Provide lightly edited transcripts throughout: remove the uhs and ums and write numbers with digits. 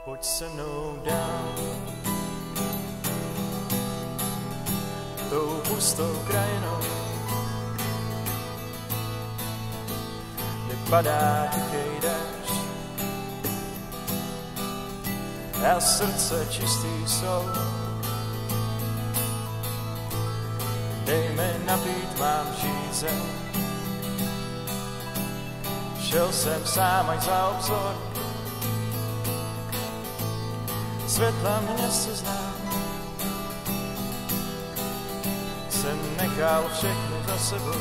Pojď se mnou dál tou pustou krajinou, kde padá tichej déšť a srdce čistý jsou. Dej mi napít, mám žízeň, šel jsem sám až za obzor, světla město znám, jsem nechal všechny za sebou.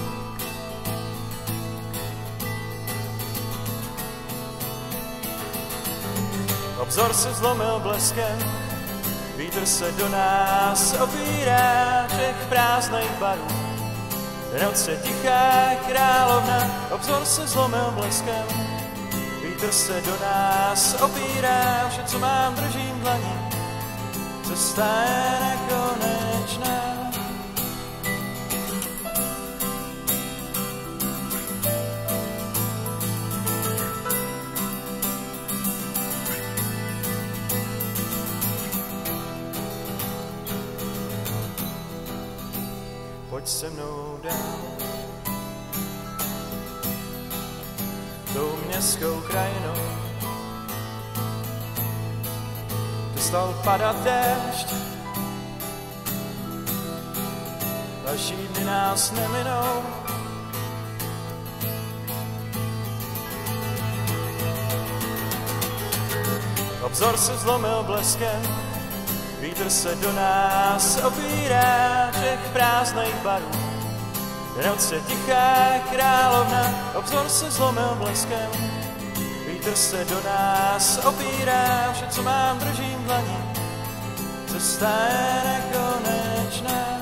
Obzor se zlomil bleskem, vítr se do nás opírá všech prázdných barů. Noc je tichá královna, obzor se zlomil bleskem, vítr se do nás opírá, vše, co mám, držím dlaní, cesta je nekonečná. Pojď se mnou dál tou městskou krajinou, kde stal padat déšť, další dny nás neminou. Obzor se zlomil bleskem, vítr se do nás opírá všech prázdných barů. Noc je tichá královna, obzor se zlomil bleskem, vítr se do nás opírá, vše, co mám, držím dlaní, cesta je nekonečná.